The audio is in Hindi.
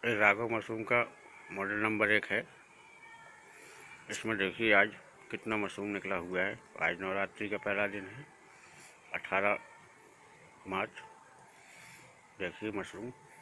राघव मशरूम का मॉडल नंबर 1 है। इसमें देखिए आज कितना मशरूम निकला हुआ है। आज नवरात्रि का पहला दिन है, 18 मार्च। देखिए मशरूम